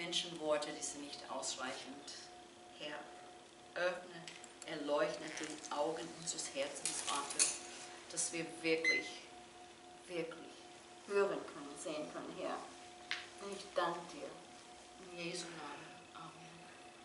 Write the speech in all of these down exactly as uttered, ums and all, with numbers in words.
Menschenworte, die sind nicht ausreichend. Herr, öffne, erleuchte die Augen unseres Herzens, Vater, dass wir wirklich, wirklich hören können, sehen können, Herr. Und ich danke dir. In Jesu Namen. Amen.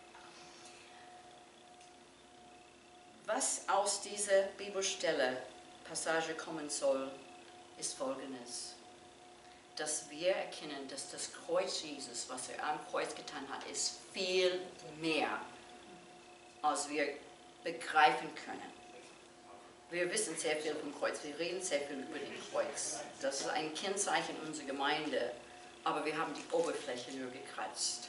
Was aus dieser Bibelstelle, Passage kommen soll, ist Folgendes. Dass wir erkennen, dass das Kreuz Jesus, was er am Kreuz getan hat, ist viel mehr, als wir begreifen können. Wir wissen sehr viel vom Kreuz, wir reden sehr viel über den Kreuz. Das ist ein Kennzeichen unserer Gemeinde, aber wir haben die Oberfläche nur gekratzt.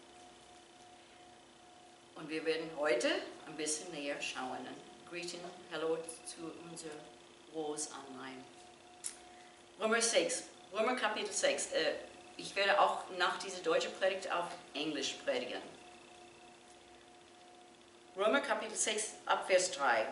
Und wir werden heute ein bisschen näher schauen. Greeting, hello zu unserer Rose online. Römer sechs, Römer Kapitel sechs. Ich werde auch nach dieser deutschen Predigt auf Englisch predigen. Römer Kapitel sechs, ab Vers drei.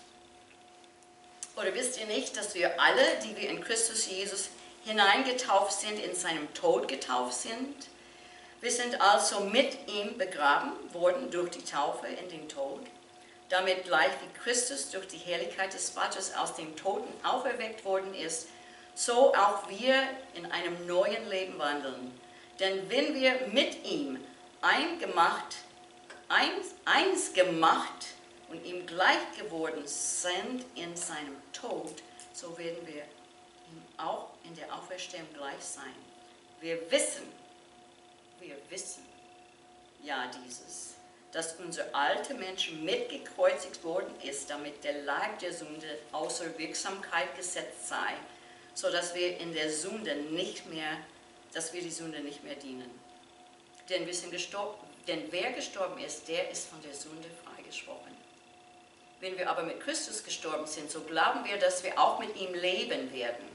Oder wisst ihr nicht, dass wir alle, die wir in Christus Jesus hineingetauft sind, in seinem Tod getauft sind? Wir sind also mit ihm begraben worden durch die Taufe in den Tod, damit gleich wie Christus durch die Herrlichkeit des Vaters aus den Toten auferweckt worden ist, so auch wir in einem neuen Leben wandeln. Denn wenn wir mit ihm eingemacht, eins, eins gemacht und ihm gleich geworden sind in seinem Tod, so werden wir ihm auch in der Auferstehung gleich sein. Wir wissen, wir wissen, ja dieses, dass unser alter Mensch mitgekreuzigt worden ist, damit der Leib der Sünde außer Wirksamkeit gesetzt sei, sodass wir in der Sünde nicht mehr, dass wir die Sünde nicht mehr dienen. Denn wir sind gestorben, denn wer gestorben ist, der ist von der Sünde freigesprochen. Wenn wir aber mit Christus gestorben sind, so glauben wir, dass wir auch mit ihm leben werden.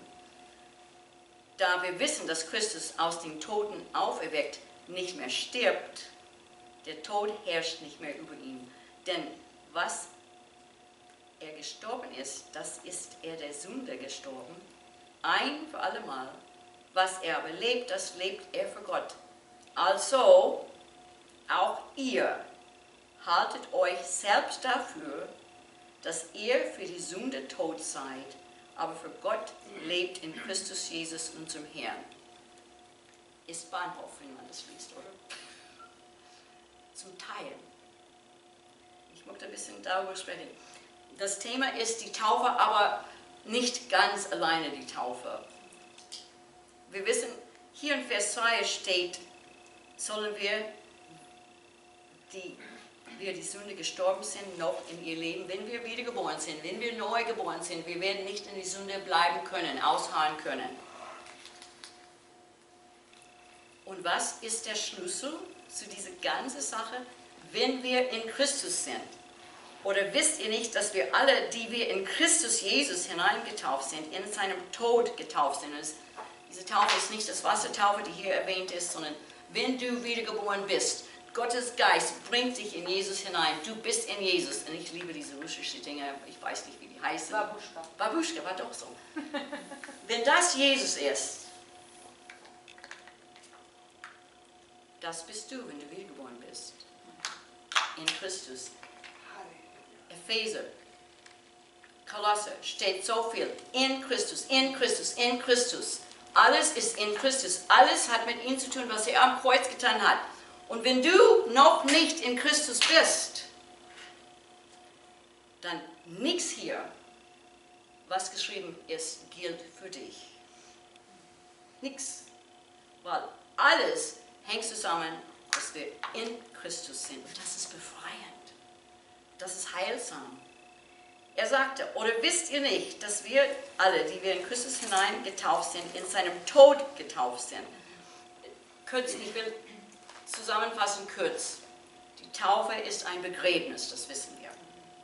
Da wir wissen, dass Christus aus den Toten auferweckt nicht mehr stirbt, der Tod herrscht nicht mehr über ihn. Denn was er gestorben ist, das ist er der Sünde gestorben, ein für allemal. Was er aber lebt, das lebt er für Gott. Also, auch ihr haltet euch selbst dafür, dass ihr für die Sünde tot seid, aber für Gott lebt in Christus Jesus, unserem Herrn. Ist Bahnhof, wenn man das liest, oder? Zum Teil. Ich möchte ein bisschen darüber sprechen. Das Thema ist die Taufe, aber nicht ganz alleine die Taufe. Wir wissen, hier in Vers zwei steht, sollen wir, die wir die Sünde gestorben sind, noch in ihr Leben, wenn wir wiedergeboren sind, wenn wir neu geboren sind, wir werden nicht in die Sünde bleiben können, ausharren können. Und was ist der Schlüssel zu dieser ganzen Sache? Wenn wir in Christus sind. Oder wisst ihr nicht, dass wir alle, die wir in Christus Jesus hineingetauft sind, in seinem Tod getauft sind? Das, diese Taufe ist nicht das Wassertaufe, die hier erwähnt ist, sondern wenn du wiedergeboren bist, Gottes Geist bringt dich in Jesus hinein. Du bist in Jesus. Und ich liebe diese russischen Dinge, ich weiß nicht, wie die heißen. Babuschka. Babuschka war doch so. Wenn das Jesus ist, das bist du, wenn du wiedergeboren bist. In Christus. Epheser, Kolosser, steht so viel. In Christus, in Christus, in Christus. Alles ist in Christus. Alles hat mit ihm zu tun, was er am Kreuz getan hat. Und wenn du noch nicht in Christus bist, dann nichts hier, was geschrieben ist, gilt für dich. Nichts. Weil alles hängt zusammen, dass wir in Christus sind. Und das ist befreiend. Das ist heilsam. Er sagte, oder wisst ihr nicht, dass wir alle, die wir in Christus hinein getauft sind, in seinem Tod getauft sind? Kurz, ich will zusammenfassen kurz. Die Taufe ist ein Begräbnis, das wissen wir.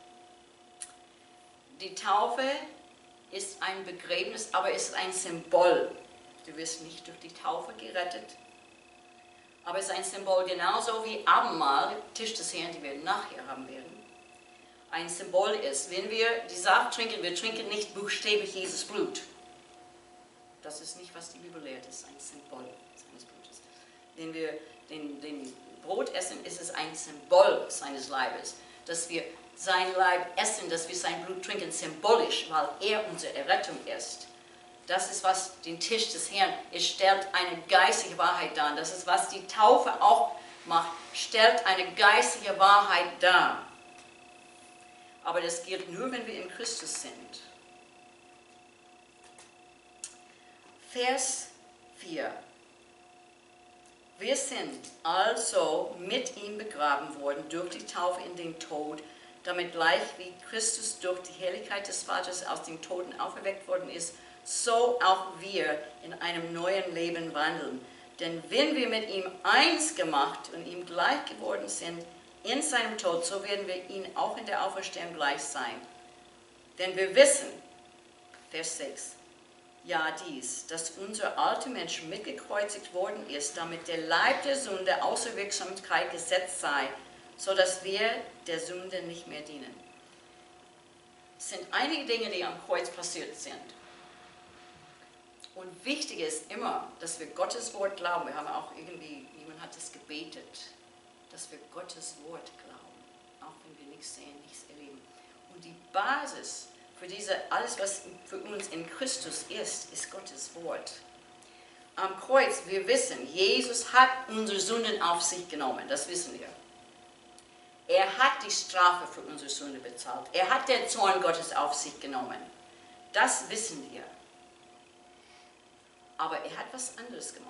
Die Taufe ist ein Begräbnis, aber ist ein Symbol. Du wirst nicht durch die Taufe gerettet, aber es ist ein Symbol, genauso wie Abendmahl, Tisch des Herrn, die wir nachher haben werden, ein Symbol ist. Wenn wir die Saft trinken, wir trinken nicht buchstäblich Jesus Blut. Das ist nicht, was die Bibel lehrt, das ist ein Symbol seines Blutes. Wenn wir den, den Brot essen, ist es ein Symbol seines Leibes. Dass wir sein Leib essen, dass wir sein Blut trinken, symbolisch, weil er unsere Errettung ist. Das ist, was den Tisch des Herrn, es stellt eine geistliche Wahrheit dar. Das ist, was die Taufe auch macht, stellt eine geistliche Wahrheit dar. Aber das gilt nur, wenn wir in Christus sind. Vers vier. Wir sind also mit ihm begraben worden durch die Taufe in den Tod, damit gleich wie Christus durch die Herrlichkeit des Vaters aus den Toten auferweckt worden ist, so auch wir in einem neuen Leben wandeln. Denn wenn wir mit ihm eins gemacht und ihm gleich geworden sind in seinem Tod, so werden wir ihm auch in der Auferstehung gleich sein. Denn wir wissen, Vers sechs, ja dies, dass unser alter Mensch mitgekreuzigt worden ist, damit der Leib der Sünde außer Wirksamkeit gesetzt sei, so dass wir der Sünde nicht mehr dienen. Es sind einige Dinge, die am Kreuz passiert sind. Und wichtig ist immer, dass wir Gottes Wort glauben. Wir haben auch irgendwie, jemand hat es gebetet, dass wir Gottes Wort glauben, auch wenn wir nichts sehen, nichts erleben. Und die Basis für diese, alles, was für uns in Christus ist, ist Gottes Wort. Am Kreuz, wir wissen, Jesus hat unsere Sünden auf sich genommen, das wissen wir. Er hat die Strafe für unsere Sünde bezahlt. Er hat den Zorn Gottes auf sich genommen. Das wissen wir. Aber er hat was anderes gemacht.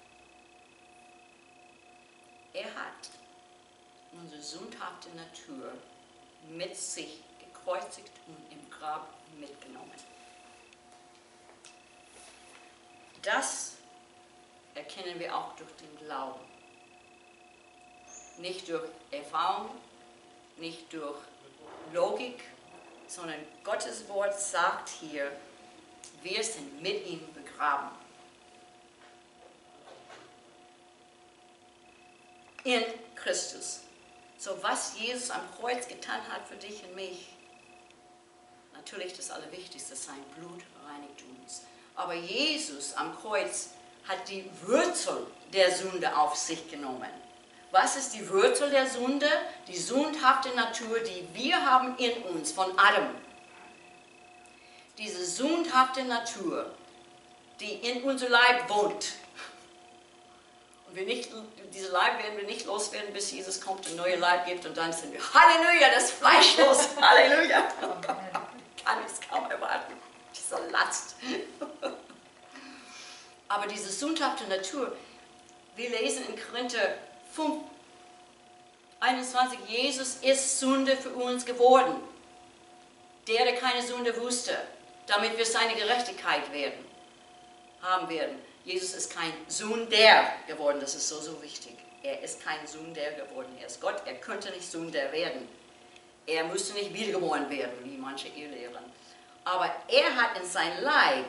Er hat unsere sündhafte Natur mit sich gekreuzigt und im Grab mitgenommen. Das erkennen wir auch durch den Glauben. Nicht durch Erfahrung, nicht durch Logik, sondern Gottes Wort sagt hier, wir sind mit ihm begraben. In Christus. So was Jesus am Kreuz getan hat für dich und mich, natürlich das Allerwichtigste, sein Blut reinigt uns. Aber Jesus am Kreuz hat die Wurzel der Sünde auf sich genommen. Was ist die Wurzel der Sünde? Die sündhafte Natur, die wir haben in uns, von Adam. Diese sündhafte Natur, die in unser Leib wohnt. Und wir nicht, diese Leib werden wir nicht loswerden, bis Jesus kommt und neue Leib gibt und dann sind wir, Halleluja, das Fleisch los, Halleluja. Kann ich es kaum erwarten, diese Last. Aber diese sündhafte Natur, wir lesen in Korinther fünf, einundzwanzig, Jesus ist Sünde für uns geworden. Der, der keine Sünde wusste, damit wir seine Gerechtigkeit werden, haben werden. Jesus ist kein Sünder geworden, das ist so, so wichtig. Er ist kein Sünder geworden, er ist Gott, er könnte nicht Sünder werden. Er müsste nicht wiedergeboren werden, wie manche irrlehren. Aber er hat in sein Leib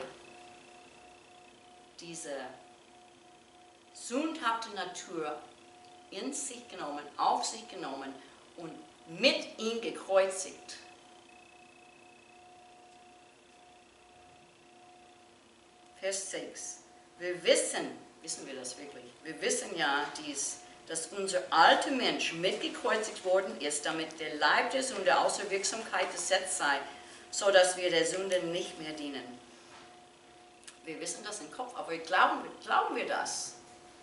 diese sündhafte Natur in sich genommen, auf sich genommen und mit ihm gekreuzigt. Vers sechs. Wir wissen, wissen wir das wirklich? Wir wissen ja dies, dass unser alter Mensch mitgekreuzigt worden ist, damit der Leib der Sünde außer Wirksamkeit gesetzt sei, so dass wir der Sünde nicht mehr dienen. Wir wissen das im Kopf, aber glauben, glauben wir das?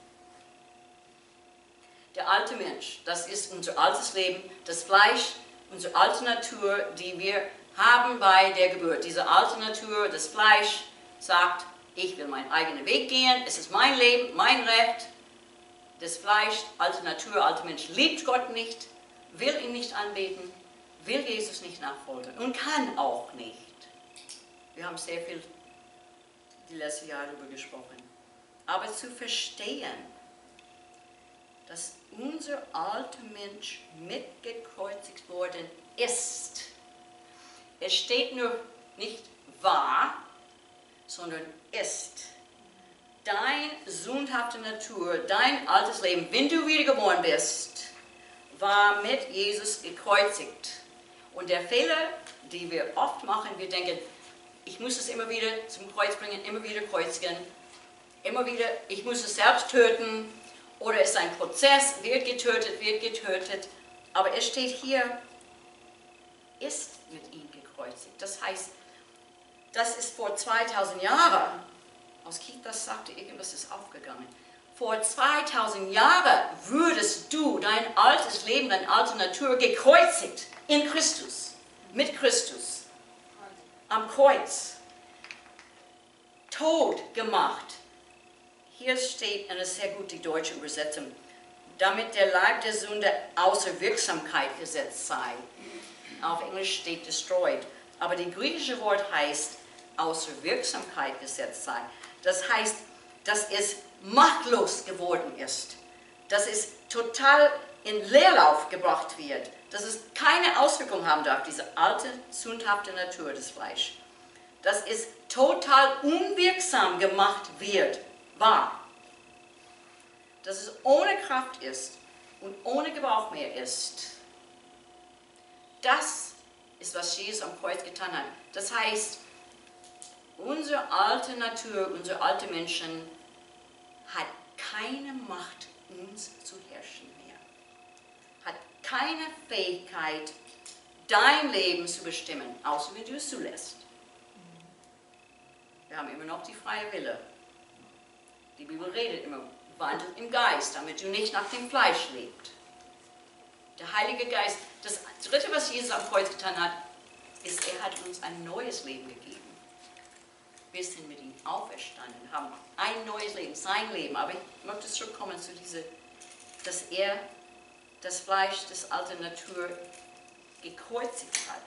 Der alte Mensch, das ist unser altes Leben, das Fleisch, unsere alte Natur, die wir haben bei der Geburt. Diese alte Natur, das Fleisch, sagt, ich will meinen eigenen Weg gehen, es ist mein Leben, mein Recht. Das Fleisch, alte Natur, alter Mensch liebt Gott nicht, will ihn nicht anbeten, will Jesus nicht nachfolgen und kann auch nicht. Wir haben sehr viel die letzten Jahre darüber gesprochen. Aber zu verstehen, dass unser alter Mensch mitgekreuzigt worden ist. Es steht nur nicht wahr, sondern ist. Dein sündhafte Natur, dein altes Leben, wenn du wiedergeboren bist, war mit Jesus gekreuzigt. Und der Fehler, den wir oft machen, wir denken, ich muss es immer wieder zum Kreuz bringen, immer wieder kreuzigen, immer wieder, ich muss es selbst töten, oder ist ein Prozess, wird getötet, wird getötet. Aber es steht hier, ist mit ihm gekreuzigt. Das heißt, das ist vor zweitausend Jahren. Aus Kitas sagte, irgendwas ist aufgegangen. Vor zweitausend Jahren würdest du dein altes Leben, deine alte Natur gekreuzigt in Christus, mit Christus, am Kreuz, tot gemacht. Hier steht eine sehr gute deutsche Übersetzung, damit der Leib der Sünde außer Wirksamkeit gesetzt sei. Auf Englisch steht destroyed, aber das griechische Wort heißt außer Wirksamkeit gesetzt sei. Das heißt, dass es machtlos geworden ist, dass es total in Leerlauf gebracht wird, dass es keine Auswirkung haben darf, diese alte, sündhafte Natur des Fleisches, dass es total unwirksam gemacht wird, war, dass es ohne Kraft ist und ohne Gebrauch mehr ist. Das ist, was Jesus am Kreuz getan hat. Das heißt, unsere alte Natur, unsere alte Menschen hat keine Macht, uns zu herrschen mehr. Hat keine Fähigkeit, dein Leben zu bestimmen, außer wenn du es zulässt. Wir haben immer noch die freie Wille. Die Bibel redet immer, wandelt im Geist, damit du nicht nach dem Fleisch lebst. Der Heilige Geist, das Dritte, was Jesus am Kreuz getan hat, ist, er hat uns ein neues Leben gegeben. Wir sind mit ihm auferstanden, haben ein neues Leben, sein Leben. Aber ich möchte zurückkommen zu dieser, dass er das Fleisch, das alte Natur gekreuzigt hat.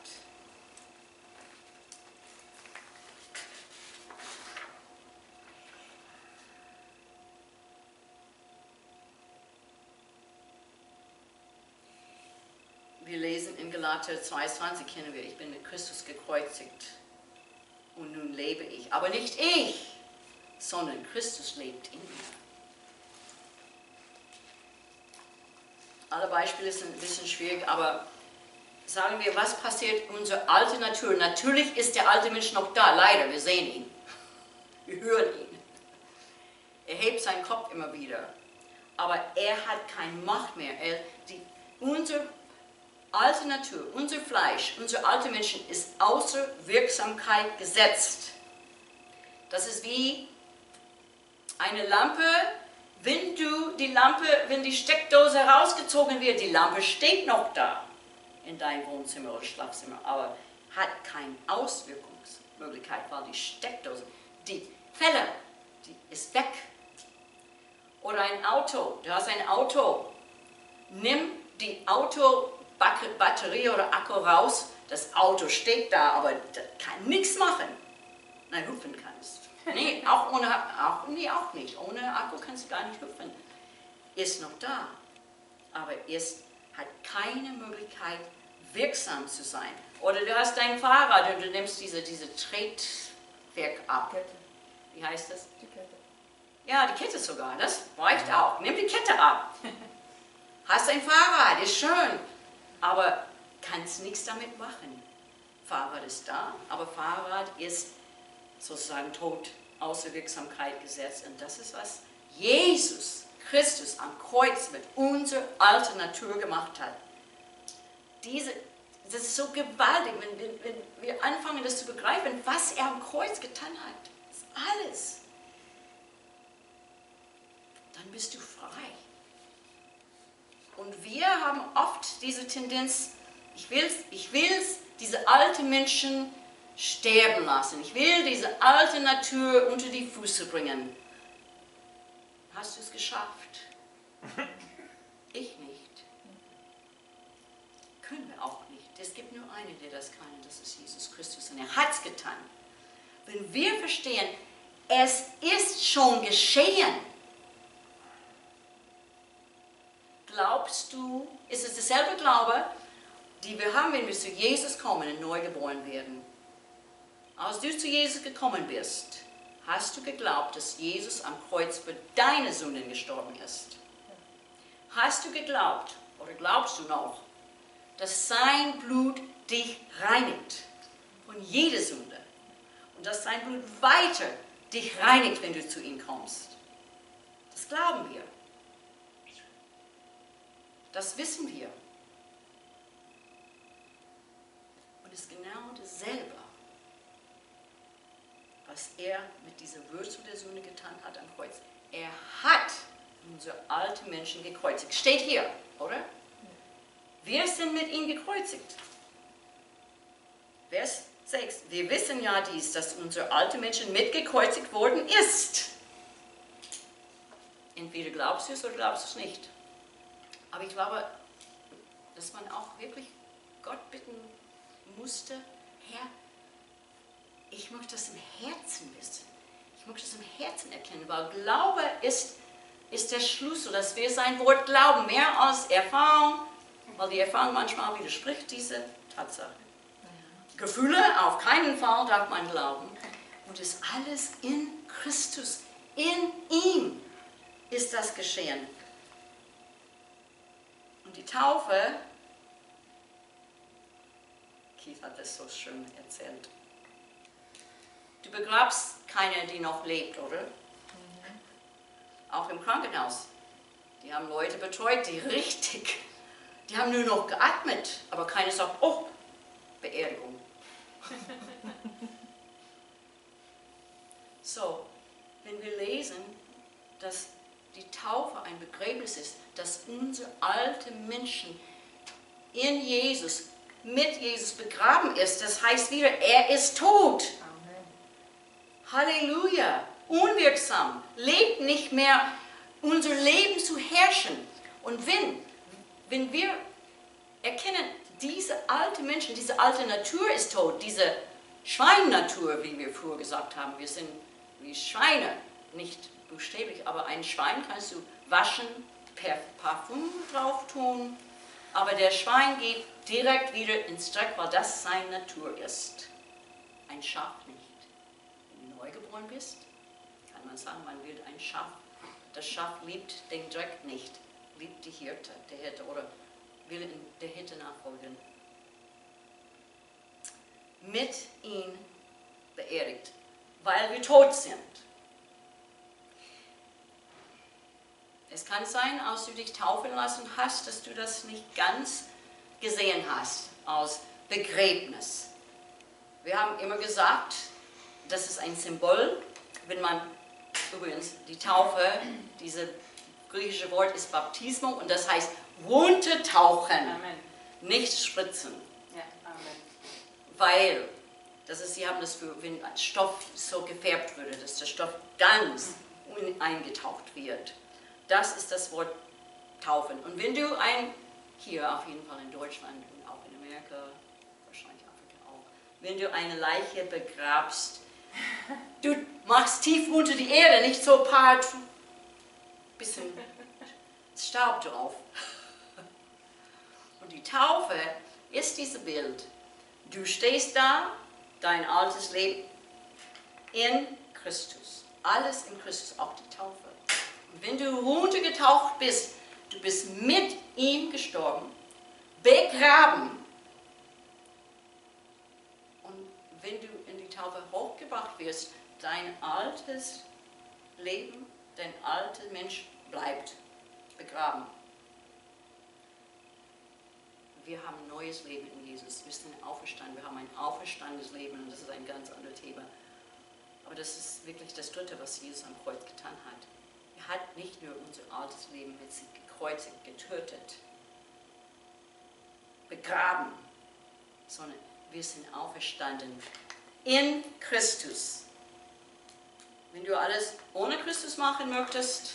Wir lesen in Galater zwei zwanzig, kennen wir, ich bin mit Christus gekreuzigt und nun lebe ich. Aber nicht ich, sondern Christus lebt in mir. Alle Beispiele sind ein bisschen schwierig, aber sagen wir, was passiert in unserer alten Natur? Natürlich ist der alte Mensch noch da, leider, wir sehen ihn. Wir hören ihn. Er hebt seinen Kopf immer wieder. Aber er hat keine Macht mehr. Er, die, unsere alte Natur, unser Fleisch, unsere alte Menschen ist außer Wirksamkeit gesetzt. Das ist wie eine Lampe, wenn du die Lampe, wenn die Steckdose herausgezogen wird, die Lampe steht noch da in deinem Wohnzimmer oder Schlafzimmer, aber hat keine Auswirkungsmöglichkeit, weil die Steckdose, die Felle, die ist weg. Oder ein Auto, du hast ein Auto, nimm die Auto Batterie oder Akku raus, das Auto steht da, aber das kann nichts machen. Nein, hüpfen kannst. Nee, auch, ohne, auch, nee, auch nicht. Ohne Akku kannst du gar nicht hüpfen. Ist noch da, aber es hat keine Möglichkeit, wirksam zu sein. Oder du hast dein Fahrrad und du nimmst diese, diese Tretwerk ab. Wie heißt das? Die Kette. Ja, die Kette sogar, das reicht auch. Nimm die Kette ab. Hast ein Fahrrad, ist schön. Aber kannst nichts damit machen. Fahrrad ist da, aber Fahrrad ist sozusagen tot, außer Wirksamkeit gesetzt. Und das ist, was Jesus Christus am Kreuz mit unserer alten Natur gemacht hat. Diese, das ist so gewaltig, wenn, wenn, wenn wir anfangen, das zu begreifen, was er am Kreuz getan hat. Das ist alles. Dann bist du frei. Und wir haben oft diese Tendenz, ich will, ich will diese alten Menschen sterben lassen. Ich will diese alte Natur unter die Füße bringen. Hast du es geschafft? Ich nicht. Können wir auch nicht. Es gibt nur einen, der das kann, und das ist Jesus Christus. Und er hat es getan. Wenn wir verstehen, es ist schon geschehen. Glaubst du, ist es derselbe Glaube, die wir haben, wenn wir zu Jesus kommen und neu geboren werden? Als du zu Jesus gekommen bist, hast du geglaubt, dass Jesus am Kreuz für deine Sünden gestorben ist? Hast du geglaubt, oder glaubst du noch, dass sein Blut dich reinigt von jeder Sünde und dass sein Blut weiter dich reinigt, wenn du zu ihm kommst? Das glauben wir. Das wissen wir. Und es ist genau dasselbe, was er mit dieser Würze der Sünde getan hat am Kreuz. Er hat unsere alten Menschen gekreuzigt. Steht hier, oder? Wir sind mit ihm gekreuzigt. Vers sechs. Wir wissen ja dies, dass unsere alte Menschen mitgekreuzigt worden ist. Entweder glaubst du es oder glaubst du es nicht. Aber ich glaube, dass man auch wirklich Gott bitten musste, Herr, ich möchte das im Herzen wissen. Ich möchte das im Herzen erkennen, weil Glaube ist, ist der Schlüssel, dass wir sein Wort glauben, mehr als Erfahrung, weil die Erfahrung manchmal widerspricht diese Tatsache. Gefühle, auf keinen Fall darf man glauben. Und es ist alles in Christus, in ihm ist das geschehen. Und die Taufe, Keith hat das so schön erzählt. Du begrabst keine, die noch lebt, oder? Mhm. Auch im Krankenhaus. Die haben Leute betreut, die richtig, die haben nur noch geatmet, aber keiner sagt, oh, Beerdigung. So, wenn wir lesen, dass die Taufe ein Begräbnis ist, dass unsere alten Menschen in Jesus, mit Jesus begraben ist, das heißt wieder, er ist tot. Halleluja, unwirksam, lebt nicht mehr, unser Leben zu herrschen. Und wenn, wenn wir erkennen, diese alte Menschen, diese alte Natur ist tot, diese Schweinnatur, wie wir früher gesagt haben, wir sind wie Schweine, nicht buchstäblich, aber ein Schwein kannst du waschen, per Parfum drauf tun, aber der Schwein geht direkt wieder ins Dreck, weil das seine Natur ist. Ein Schaf nicht. Neugeboren bist, kann man sagen, man wird ein Schaf. Das Schaf liebt den Dreck nicht, liebt die Hirte, der Hirte oder will in der Hirte nachfolgen. Mit ihm beerdigt, weil wir tot sind. Es kann sein, als du dich taufen lassen hast, dass du das nicht ganz gesehen hast als Begräbnis. Wir haben immer gesagt, das ist ein Symbol, wenn man, übrigens die Taufe, dieses griechische Wort ist Baptismo und das heißt runtertauchen, Amen. Nicht spritzen. Ja, Amen. Weil, das ist, sie haben das für, wenn ein Stoff so gefärbt würde, dass der Stoff ganz eingetaucht wird. Das ist das Wort Taufen. Und wenn du ein, hier auf jeden Fall in Deutschland und auch in Amerika, wahrscheinlich Afrika auch, wenn du eine Leiche begrabst, du machst tief unter die Erde, nicht so ein paar bisschen Staub drauf. Und die Taufe ist dieses Bild. Du stehst da, dein altes Leben in Christus. Alles in Christus, auch die Taufe. Und wenn du runtergetaucht bist, du bist mit ihm gestorben, begraben. Und wenn du in die Taufe hochgebracht wirst, dein altes Leben, dein alter Mensch bleibt begraben. Wir haben ein neues Leben in Jesus. Wir sind auferstanden. Wir haben ein auferstandenes Leben und das ist ein ganz anderes Thema. Aber das ist wirklich das Dritte, was Jesus am Kreuz getan hat. Er hat nicht nur unser altes Leben mit sich gekreuzigt, getötet, begraben, sondern wir sind auferstanden in Christus. Wenn du alles ohne Christus machen möchtest,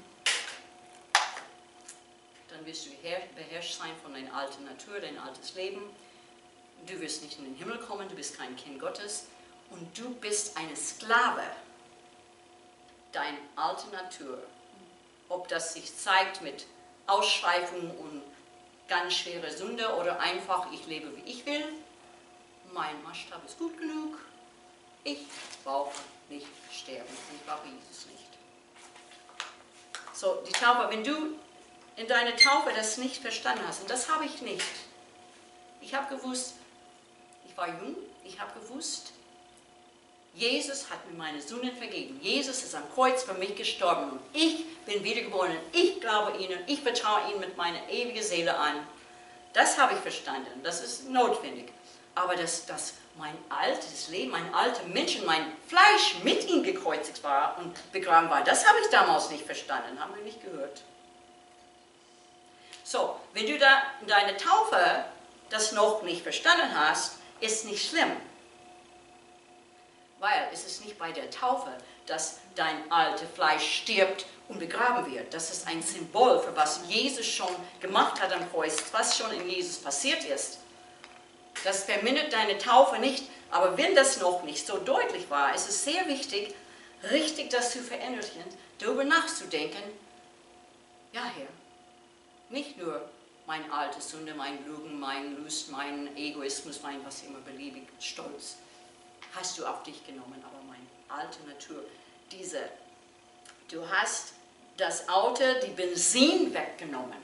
dann wirst du beherrscht sein von deiner alten Natur, dein altes Leben. Du wirst nicht in den Himmel kommen, du bist kein Kind Gottes und du bist eine Sklave deiner alten Natur. Ob das sich zeigt mit Ausschweifungen und ganz schwere Sünde oder einfach, ich lebe wie ich will. Mein Maßstab ist gut genug. Ich brauche nicht sterben. Ich brauche Jesus nicht. So, die Taufe, wenn du in deiner Taufe das nicht verstanden hast, und das habe ich nicht. Ich habe gewusst, ich war jung, ich habe gewusst, Jesus hat mir meine Sünden vergeben. Jesus ist am Kreuz für mich gestorben und ich bin wiedergeboren. Und ich glaube Ihnen, ich vertraue Ihnen mit meiner ewigen Seele an. Das habe ich verstanden, das ist notwendig. Aber dass, dass mein altes Leben, mein alter Mensch, mein Fleisch mit ihm gekreuzigt war und begraben war, das habe ich damals nicht verstanden, haben wir nicht gehört. So, wenn du da in deiner Taufe das noch nicht verstanden hast, ist nicht schlimm. Weil es ist nicht bei der Taufe, dass dein altes Fleisch stirbt und begraben wird. Das ist ein Symbol für was Jesus schon gemacht hat am Kreuz, was schon in Jesus passiert ist. Das vermindert deine Taufe nicht, aber wenn das noch nicht so deutlich war, ist es sehr wichtig, richtig das zu verinnerlichen, darüber nachzudenken, ja Herr, nicht nur meine alte Sünde, mein Lügen, mein Lust, mein Egoismus, mein was immer beliebig, Stolz, hast du auf dich genommen, aber meine alte Natur, diese, du hast das Auto, die Benzin weggenommen.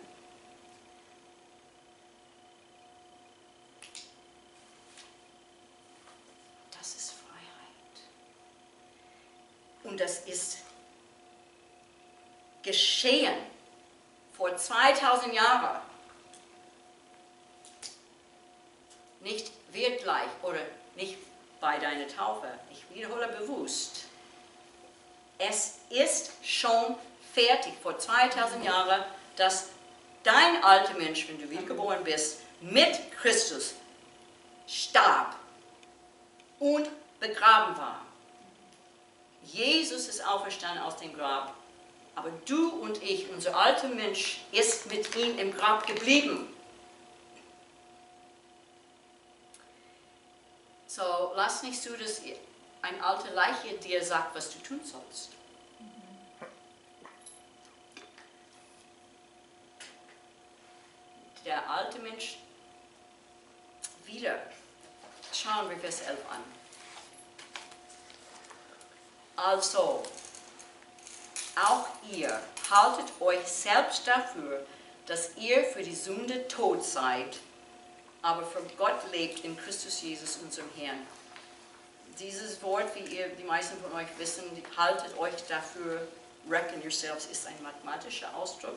Das ist Freiheit. Und das ist geschehen vor zweitausend Jahren. Nicht wird gleich oder nicht bei deiner Taufe. Ich wiederhole bewusst. Es ist schon fertig, vor zweitausend Jahren, dass dein alter Mensch, wenn du wiedergeboren bist, mit Christus starb und begraben war. Jesus ist auferstanden aus dem Grab, aber du und ich, unser alter Mensch, ist mit ihm im Grab geblieben. So, lass nicht zu, dass ein alter Leiche dir sagt, was du tun sollst. Der alte Mensch, wieder, schauen wir Vers elf an. Also, auch ihr haltet euch selbst dafür, dass ihr für die Sünde tot seid, aber für Gott lebt in Christus Jesus, unserem Herrn. Dieses Wort, wie ihr, die meisten von euch wissen, haltet euch dafür, reckon yourselves, ist ein mathematischer Ausdruck.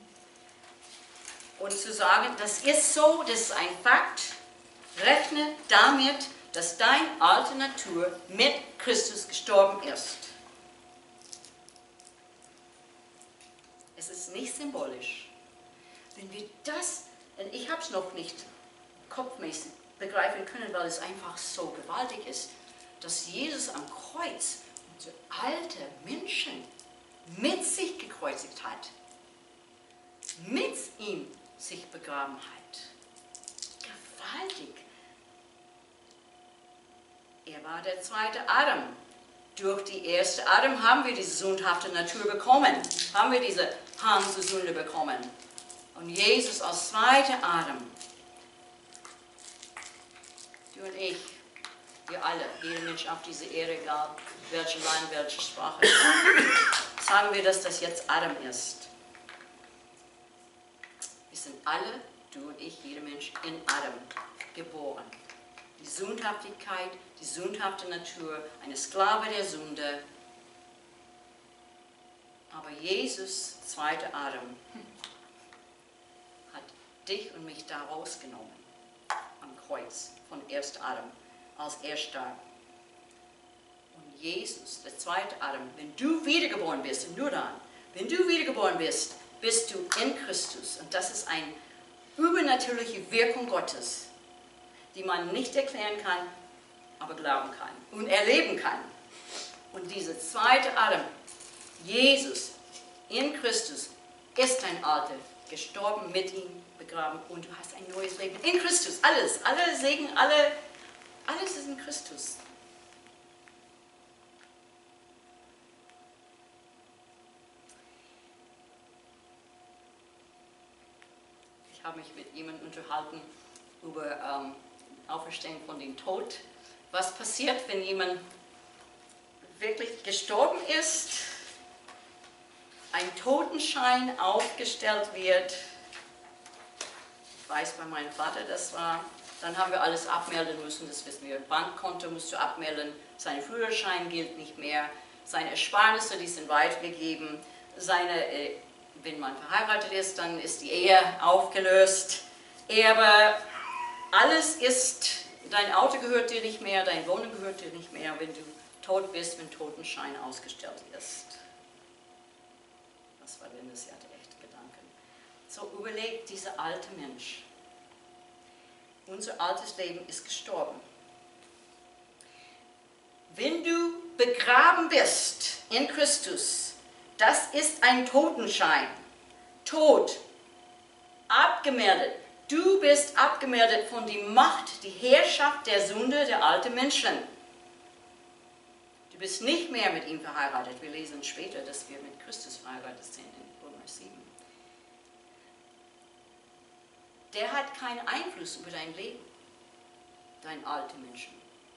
Und zu sagen, das ist so, das ist ein Fakt, rechne damit, dass deine alte Natur mit Christus gestorben ist. Es ist nicht symbolisch. Wenn wir das, und ich habe es noch nicht kopfmäßig begreifen können, weil es einfach so gewaltig ist, dass Jesus am Kreuz unsere alte Menschen mit sich gekreuzigt hat, mit ihm sich begraben hat. Gewaltig. Er war der zweite Adam. Durch die erste Adam haben wir diese sündhafte Natur bekommen, haben wir diese Hang zur Sünde bekommen. Und Jesus als zweiter Adam, du und ich, wir alle, jeder Mensch auf dieser Erde, egal welche Land, welche Sprache, sagen wir, dass das jetzt Adam ist. Wir sind alle, du und ich, jeder Mensch, in Adam geboren. Die Sündhaftigkeit, die sündhafte Natur, eine Sklave der Sünde. Aber Jesus, zweiter Adam, hat dich und mich da rausgenommen am Kreuz von erster Adam, als er starb. Und Jesus, der zweite Adam, wenn du wiedergeboren bist, und nur dann, wenn du wiedergeboren bist, bist du in Christus. Und das ist eine übernatürliche Wirkung Gottes, die man nicht erklären kann, aber glauben kann und erleben kann. Und dieser zweite Adam, Jesus in Christus, ist dein Alter, gestorben mit ihm, begraben und du hast ein neues Leben in Christus. Alles, alle Segen, alle, alles ist in Christus. Ich habe mich mit jemandem unterhalten über ähm, Auferstehung von dem Tod. Was passiert, wenn jemand wirklich gestorben ist, ein Totenschein aufgestellt wird? Ich weiß, bei meinem Vater, das war, Dann haben wir alles abmelden müssen, das wissen wir. Bankkonto musst du abmelden, sein Führerschein gilt nicht mehr, seine Ersparnisse, die sind weitergegeben, seine, äh, wenn man verheiratet ist, dann ist die Ehe aufgelöst. Aber alles ist, dein Auto gehört dir nicht mehr, dein Wohnung gehört dir nicht mehr, wenn du tot bist, wenn Totenschein ausgestellt ist. Das war denn das ja der echte Gedanke. So überlegt dieser alte Mensch. Unser altes Leben ist gestorben. Wenn du begraben bist in Christus, das ist ein Totenschein. Tod, abgemeldet. Du bist abgemeldet von der Macht, die Herrschaft der Sünde der alten Menschen. Du bist nicht mehr mit ihm verheiratet. Wir lesen später, dass wir mit Christus verheiratet sind in Römer sieben. Der hat keinen Einfluss über dein Leben, dein alter Mensch.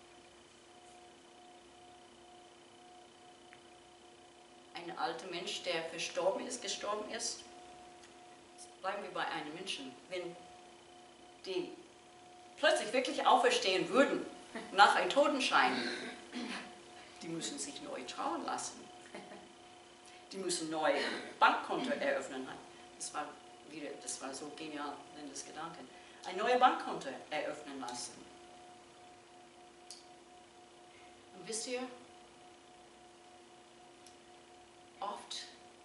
Ein alter Mensch, der verstorben ist, gestorben ist, bleiben wir bei einem Menschen. Wenn die plötzlich wirklich auferstehen würden, nach einem Totenschein, die müssen sich neu trauen lassen. Die müssen neu Bankkonto eröffnen. Das war wieder, das war so genial, das Gedanke. Ein neues Bankkonto eröffnen lassen. Und wisst ihr, oft,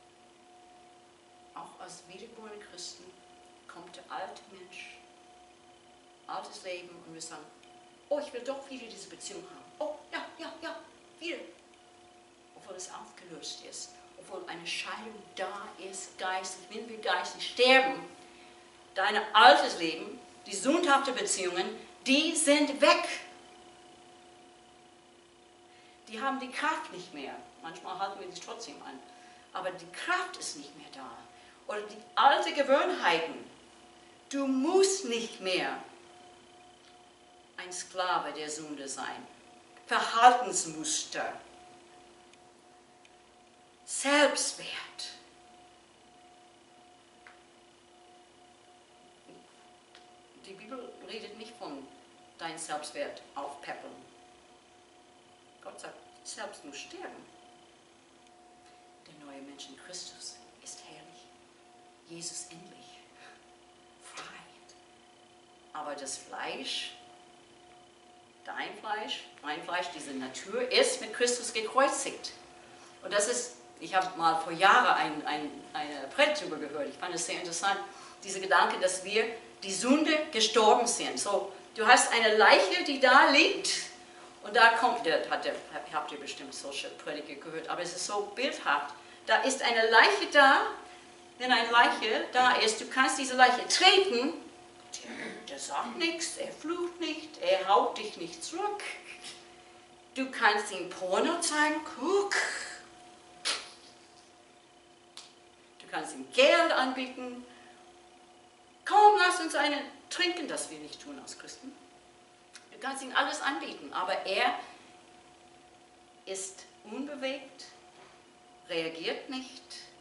auch als wiedergeborene Christen, kommt der alte Mensch, altes Leben und wir sagen, oh, ich will doch wieder diese Beziehung haben. Oh, ja, ja, ja, wieder. Obwohl es aufgelöst ist. Obwohl eine Scheidung da ist, geistlich, wenn wir geistlich sterben, dein altes Leben, die sündhaften Beziehungen, die sind weg. Die haben die Kraft nicht mehr. Manchmal halten wir sie trotzdem an. Aber die Kraft ist nicht mehr da. Oder die alten Gewohnheiten. Du musst nicht mehr ein Sklave der Sünde sein. Verhaltensmuster. Selbstwert. Die Bibel redet nicht von dein Selbstwert aufpeppeln. Gott sagt, selbst muss sterben. Der neue Mensch in Christus ist herrlich. Jesus endlich. Freiheit. Aber das Fleisch, dein Fleisch, mein Fleisch, diese Natur ist mit Christus gekreuzigt. Und das ist, ich habe mal vor Jahren ein, ein, eine Predigt darüber gehört, ich fand es sehr interessant, dieser Gedanke, dass wir die Sünde gestorben sind. So, du hast eine Leiche, die da liegt, und da kommt, der, hat der, habt ihr bestimmt solche Predigten gehört, aber es ist so bildhaft. Da ist eine Leiche da, wenn eine Leiche da ist, du kannst diese Leiche treten, der, der sagt nichts, er flucht nicht, er haut dich nicht zurück. Du kannst ihm Porno zeigen, guck. Du kannst ihm Geld anbieten. Komm, lass uns einen trinken, das wir nicht tun als Christen. Du kannst ihm alles anbieten, aber er ist unbewegt, reagiert nicht,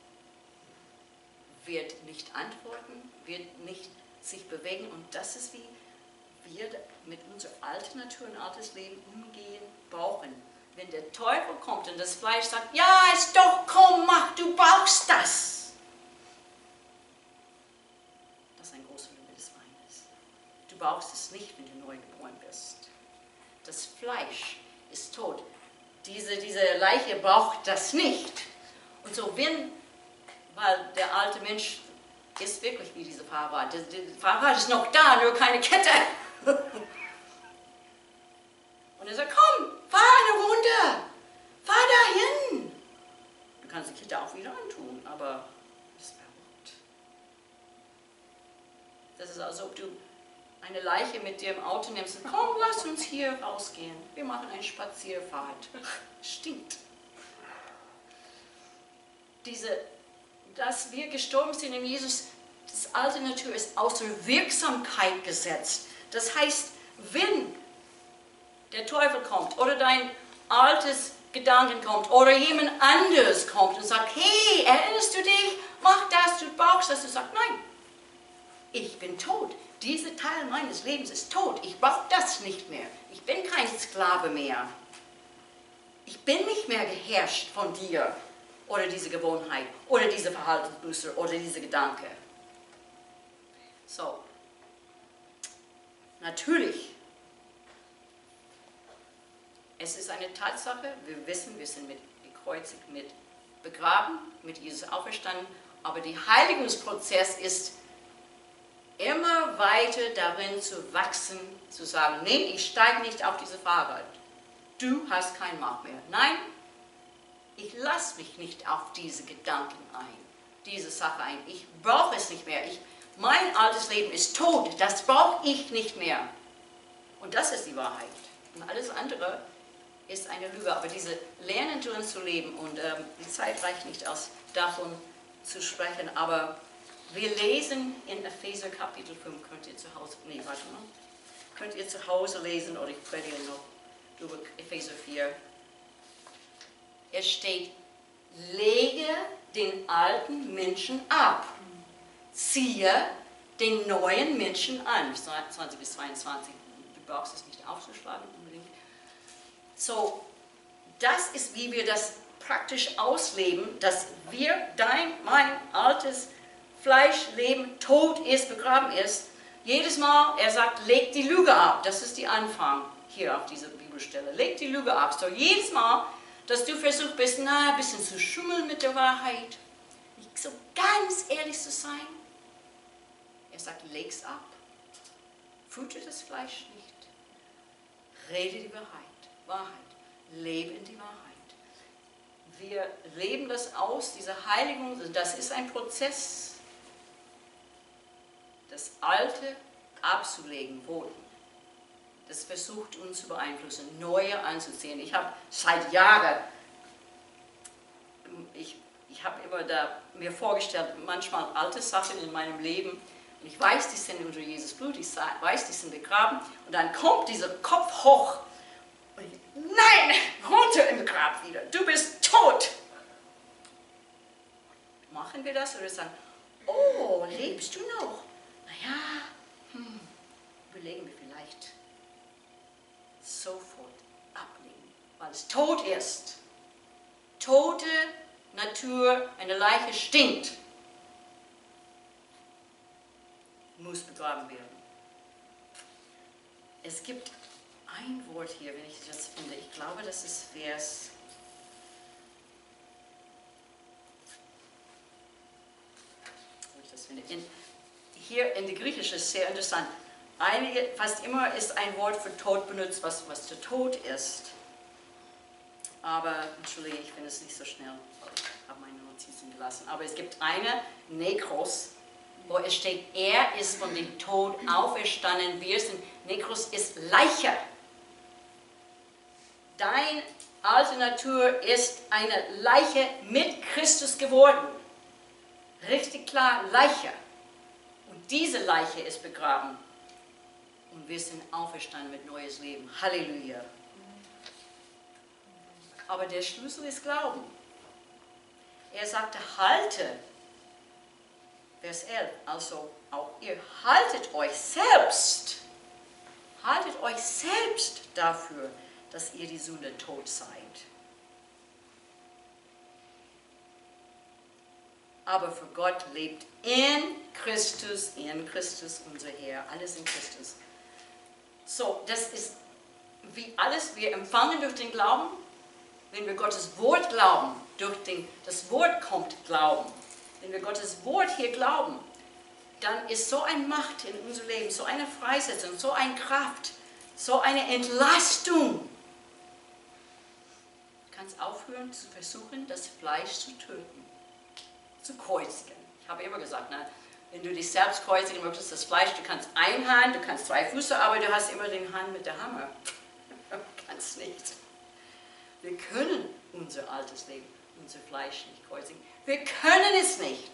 wird nicht antworten, wird nicht sich bewegen. Und das ist, wie wir mit unserer alten Natur und altes Leben umgehen brauchen. Wenn der Teufel kommt und das Fleisch sagt, ja, ist doch, komm, mach, du brauchst das. Das ist ein großer Limit des Feindes. Du brauchst es nicht, wenn du neu geboren bist. Das Fleisch ist tot. Diese, diese Leiche braucht das nicht. Und so, wenn, weil der alte Mensch ist wirklich wie diese Fahrrad. Das Fahrrad ist noch da, nur keine Kette. Und er sagt, komm, fahr eine Runde, fahr dahin. Du kannst die Kette auch wieder antun, aber das ist verrückt. Das ist, als ob du eine Leiche mit dir im Auto nimmst und komm, lass uns hier rausgehen. Wir machen eine Spazierfahrt. Stinkt. Diese, dass wir gestorben sind in Jesus, das alte Natur ist außer Wirksamkeit gesetzt. Das heißt, wenn der Teufel kommt oder dein altes Gedanken kommt oder jemand anderes kommt und sagt, hey, erinnerst du dich, mach das, du brauchst das, du sagst, nein, ich bin tot. Dieser Teil meines Lebens ist tot. Ich brauche das nicht mehr. Ich bin kein Sklave mehr. Ich bin nicht mehr geherrscht von dir oder dieser Gewohnheit oder dieser Verhaltensmuster oder dieser Gedanke. So, natürlich, es ist eine Tatsache, wir wissen, wir sind mit gekreuzigt, mit begraben, mit Jesus auferstanden, aber der Heiligungsprozess ist immer weiter darin zu wachsen, zu sagen, nee, ich steige nicht auf diese Fahrrad. Du hast keine Macht mehr. Nein, ich lasse mich nicht auf diese Gedanken ein, diese Sache ein. Ich brauche es nicht mehr. Ich, mein altes Leben ist tot. Das brauche ich nicht mehr. Und das ist die Wahrheit. Und alles andere ist eine Lüge. Aber diese Lernen tun zu leben, und ähm, die Zeit reicht nicht aus, davon zu sprechen, aber wir lesen in Epheser Kapitel fünf, könnt ihr zu Hause, nee, warte mal, könnt ihr zu Hause lesen, oder ich predige noch über Epheser vier. Es steht, lege den alten Menschen ab, ziehe den neuen Menschen an. zwanzig bis zweiundzwanzig, du brauchst es nicht aufzuschlagen unbedingt. So, das ist, wie wir das praktisch ausleben, dass wir, dein, mein altes Fleischleben tot ist, begraben ist. Jedes Mal, er sagt, leg die Lüge ab. Das ist der Anfang hier auf dieser Bibelstelle. Leg die Lüge ab. So jedes Mal, dass du versucht bist, na, ein bisschen zu schummeln mit der Wahrheit, nicht so ganz ehrlich zu sein. Er sagt, leg's ab. Fütter das Fleisch nicht. Rede die Wahrheit. Wahrheit. Lebe in die Wahrheit. Wir leben das aus, diese Heiligung, das ist ein Prozess, das Alte abzulegen, wo das versucht uns zu beeinflussen, Neue anzuziehen. Ich habe seit Jahren, ich, ich habe immer da mir vorgestellt, manchmal alte Sachen in meinem Leben, und ich weiß, die sind unter Jesus Blut, ich weiß, die sind begraben, und dann kommt dieser Kopf hoch, und ich, nein, runter im Grab wieder, du bist tot. Machen wir das oder sagen, oh, lebst du noch? Naja, hm, überlegen wir vielleicht. Sofort ablegen, weil es tot ist. Tote Natur, eine Leiche stinkt. Muss begraben werden. Es gibt ein Wort hier, wenn ich das finde, ich glaube, das ist Vers wo ich das finde. In, hier in der Griechische ist sehr interessant. Einige, fast immer ist ein Wort für Tod benutzt, was, was der Tod ist. Aber, entschuldige, ich finde es nicht so schnell, ich habe meine Notizen gelassen. Aber es gibt eine, Nekros, wo es steht, er ist von dem Tod auferstanden. Wir sind, Nekros ist Leiche. Deine alte Natur ist eine Leiche mit Christus geworden. Richtig klar, Leiche. Und diese Leiche ist begraben. Und wir sind auferstanden mit neues Leben. Halleluja. Aber der Schlüssel ist Glauben. Er sagte, halte, Vers elf, also auch ihr, haltet euch selbst, haltet euch selbst dafür, dass ihr die Sünde tot seid. Aber für Gott lebt in Christus, in Christus unser Herr, alles in Christus. So, das ist wie alles, wir empfangen durch den Glauben. Wenn wir Gottes Wort glauben, durch den, das Wort kommt Glauben. Wenn wir Gottes Wort hier glauben, dann ist so eine Macht in unserem Leben, so eine Freisetzung, so eine Kraft, so eine Entlastung. Du kannst aufhören zu versuchen, das Fleisch zu töten, zu kreuzigen. Ich habe immer gesagt, ne, wenn du dich selbst kreuzigen möchtest, das Fleisch, du kannst eine Hand, du kannst zwei Füße, aber du hast immer den Hand mit der Hammer. Du kannst nicht. Wir können unser altes Leben, unser Fleisch nicht kreuzigen. Wir können es nicht.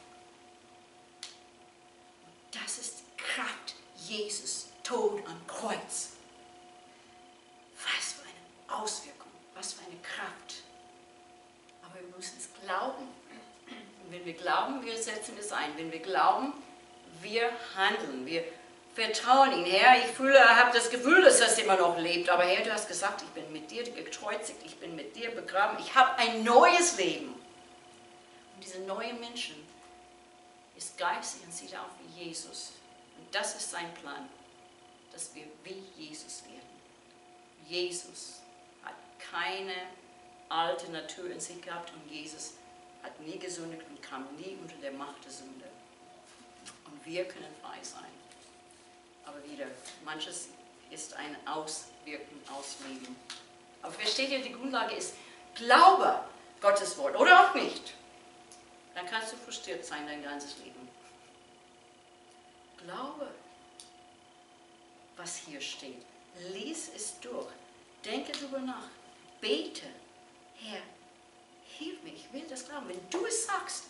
Das ist die Kraft Jesus, Tod am Kreuz. Was für eine Auswirkung, was für eine Kraft. Aber wir müssen es glauben. Und wenn wir glauben, wir setzen es ein. Wenn wir glauben, wir handeln, wir vertrauen ihm. Herr, ich fühle, habe das Gefühl, dass das immer noch lebt, aber Herr, du hast gesagt, ich bin mit dir gekreuzigt, ich bin mit dir begraben, ich habe ein neues Leben. Und diese neuen Menschen ist geistig und sieht auch wie Jesus. Und das ist sein Plan, dass wir wie Jesus werden. Jesus hat keine alte Natur in sich gehabt und Jesus hat nie gesündigt und kam nie unter der Macht der Sünde. Und wir können frei sein. Aber wieder, manches ist ein Auswirken, Ausleben. Aber versteht ihr, die Grundlage ist, glaube Gottes Wort oder auch nicht. Dann kannst du frustriert sein dein ganzes Leben. Glaube, was hier steht. Lies es durch. Denke darüber nach. Bete. Herr, hilf mir, ich will das glauben. Wenn du es sagst,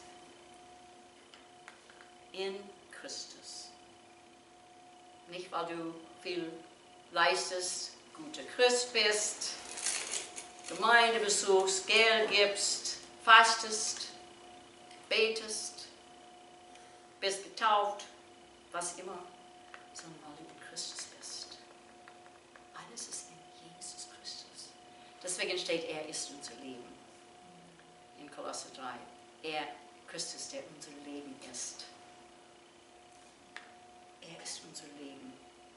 in Christus. Nicht, weil du viel leistest, guter Christ bist, Gemeinde besuchst, Geld gibst, fastest, betest, bist getauft, was immer, sondern weil du in Christus bist. Alles ist in Jesus Christus. Deswegen steht, er ist unser Leben. In Kolosser drei. Er, Christus, der unser Leben ist. Er ist unser Leben.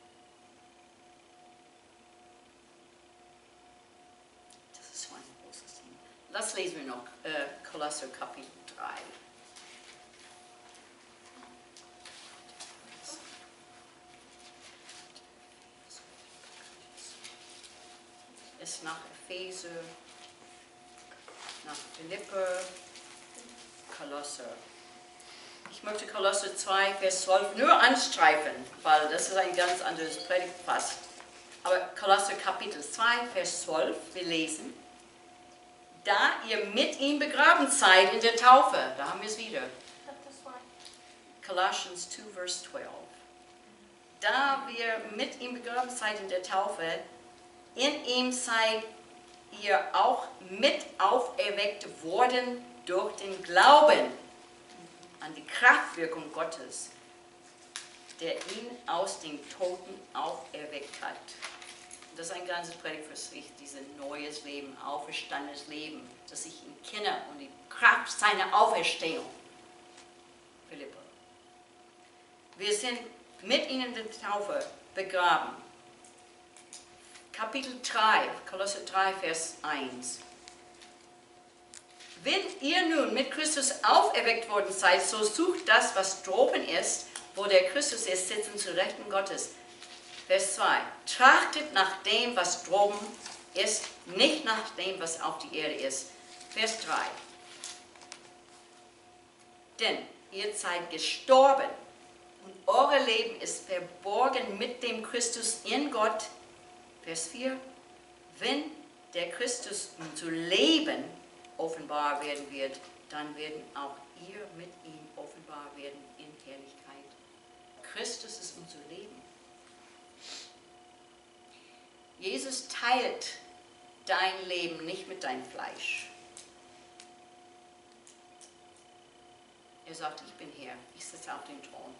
Das ist so ein großes Ding. Das lesen wir noch, äh, Kolosser Kapitel drei. Ist nach Epheser, nach Philippe, Kolosser. Ich möchte Kolosser zwei, Vers zwölf nur anstreifen, weil das ist ein ganz anderes Predigt fast. Aber Kolosser Kapitel zwei, Vers zwölf, wir lesen, da ihr mit ihm begraben seid in der Taufe, da haben wir es wieder. Colossians zwei, Vers zwölf. Da wir mit ihm begraben seid in der Taufe, in ihm seid ihr auch mit auferweckt worden durch den Glauben an die Kraftwirkung Gottes, der ihn aus den Toten auferweckt hat. Das ist ein ganzes Predigt für sich, dieses neues Leben, auferstandenes Leben, das ich ihn kenne und die Kraft seiner Auferstehung. Philippe. Wir sind mit ihnen in der Taufe begraben. Kapitel drei, Kolosser drei, Vers eins. Wenn ihr nun mit Christus auferweckt worden seid, so sucht das, was droben ist, wo der Christus ist, sitzen zu Rechten Gottes. Vers zwei. Trachtet nach dem, was droben ist, nicht nach dem, was auf die Erde ist. Vers drei. Denn ihr seid gestorben und euer Leben ist verborgen mit dem Christus in Gott. Vers vier. Wenn der Christus unser Leben offenbar werden wird, dann werden auch ihr mit ihm offenbar werden in Herrlichkeit. Christus ist unser Leben. Jesus teilt dein Leben nicht mit deinem Fleisch. Er sagt, ich bin Herr, ich sitze auf dem Thron.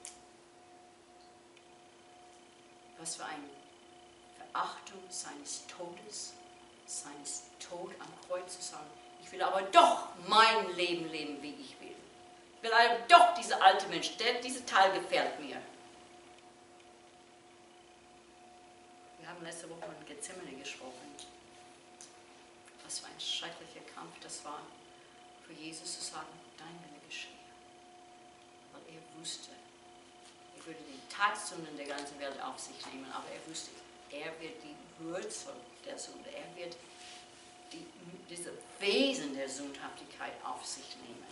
Was für eine Verachtung seines Todes, seines Tod am Kreuz zu sagen, ich will aber doch mein Leben leben, wie ich will. Ich will aber doch dieser alte Mensch, der, dieser Teil gefällt mir. Wir haben letzte Woche in Gethsemane gesprochen. Was für ein schrecklicher Kampf das war, für Jesus zu sagen, dein Wille geschehe. Weil er wusste, er würde die Tatsünden der ganzen Welt auf sich nehmen, aber er wusste, er wird die Wurzel der Sünde, er wird die, diese Wesen der Sündhaftigkeit auf sich nehmen.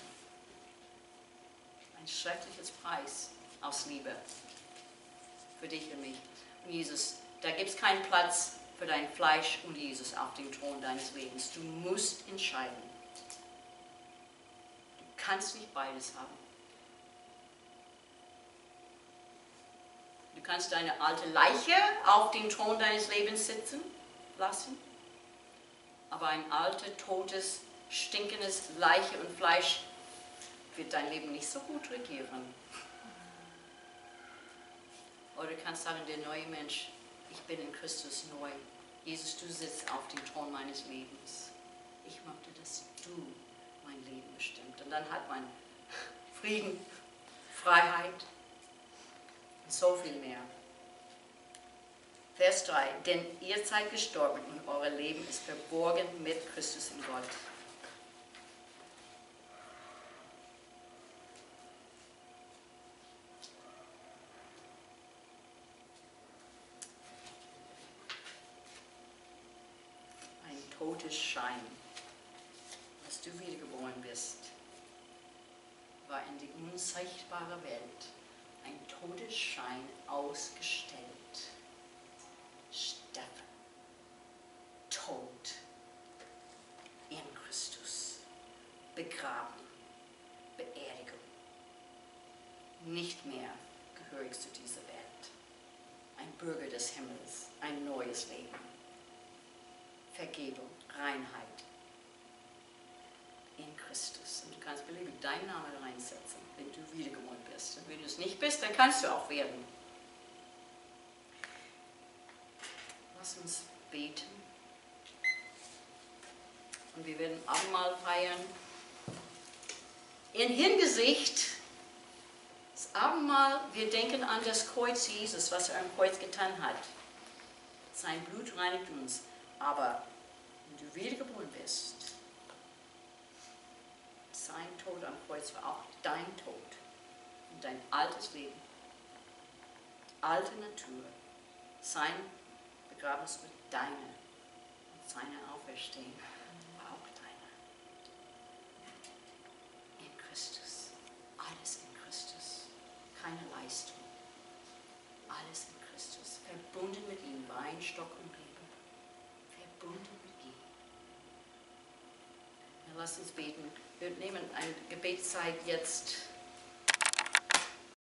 Ein schreckliches Preis aus Liebe für dich und mich. Und Jesus, da gibt es keinen Platz für dein Fleisch und Jesus auf dem Thron deines Lebens. Du musst entscheiden. Du kannst nicht beides haben. Du kannst deine alte Leiche auf dem Thron deines Lebens sitzen lassen, aber ein altes, totes, stinkendes Leiche und Fleisch wird dein Leben nicht so gut regieren. Oder du kannst sagen, der neue Mensch, ich bin in Christus neu. Jesus, du sitzt auf dem Thron meines Lebens. Ich möchte, dass du mein Leben bestimmt. Und dann hat man Frieden, Freiheit und so viel mehr. Vers drei. Denn ihr seid gestorben und euer Leben ist verborgen mit Christus in Gott. Ein Todesschein, dass du wiedergeboren bist, war in die unsichtbare Welt ein Todesschein ausgestellt. Sterben, Tod in Christus, begraben, Beerdigung, nicht mehr gehörig zu dieser Welt, ein Bürger des Himmels, ein neues Leben, Vergebung, Reinheit in Christus. Und du kannst beliebig deinen Namen reinsetzen, wenn du wiedergeboren bist. Und wenn du es nicht bist, dann kannst du auch werden. Lass uns beten. Und wir werden Abendmahl feiern. In Hinsicht, das Abendmahl, wir denken an das Kreuz Jesus, was er am Kreuz getan hat. Sein Blut reinigt uns. Aber wenn du wiedergeboren bist, sein Tod am Kreuz war auch dein Tod. Und dein altes Leben, alte Natur, sein Begrabnis mit deiner und seine Auferstehung war auch deine. In Christus, alles in Christus, keine Leistung, alles in Christus, verbunden mit ihm, Weinstock und Rebe, verbunden mit ihm. Ja, lass uns beten. Wir nehmen eine Gebetszeit jetzt.